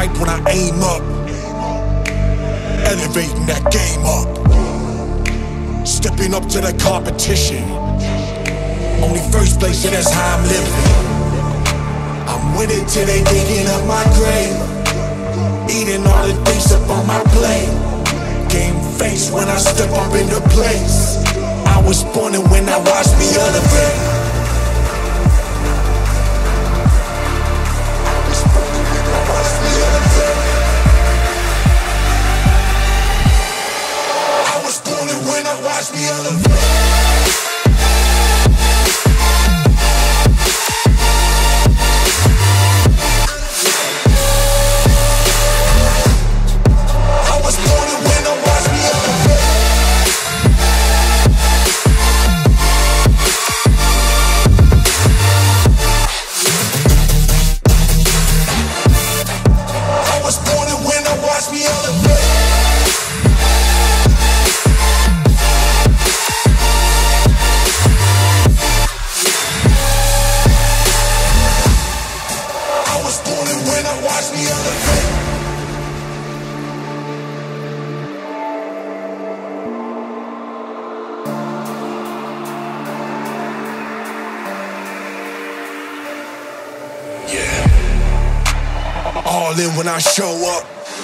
hype when I aim up, elevating that game up, stepping up to the competition. Only first place, yeah, that's how I'm living. I'm winning till they digging up my grave, eating all the things up on my plate. Game face when I step up into place. I was born and when I watch me elevate. Watch me elevate. I was born to win, now watch me elevate. I was born to win, now watch me elevate. Watch me elevate. Yeah. All in when I show up.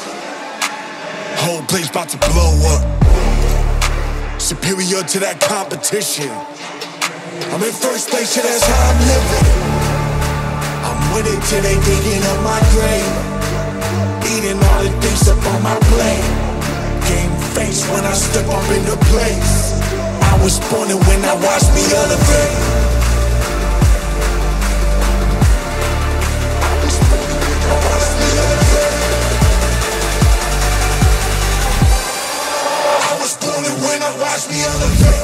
Whole place about to blow up. Superior to that competition. I'm in first place, yeah, that's how I'm living. I'm winning till they digging up my grave, eating all the things up on my plate. Game face when I step up into place. I was born and when I watch me elevate. I was born and when I watch me elevate.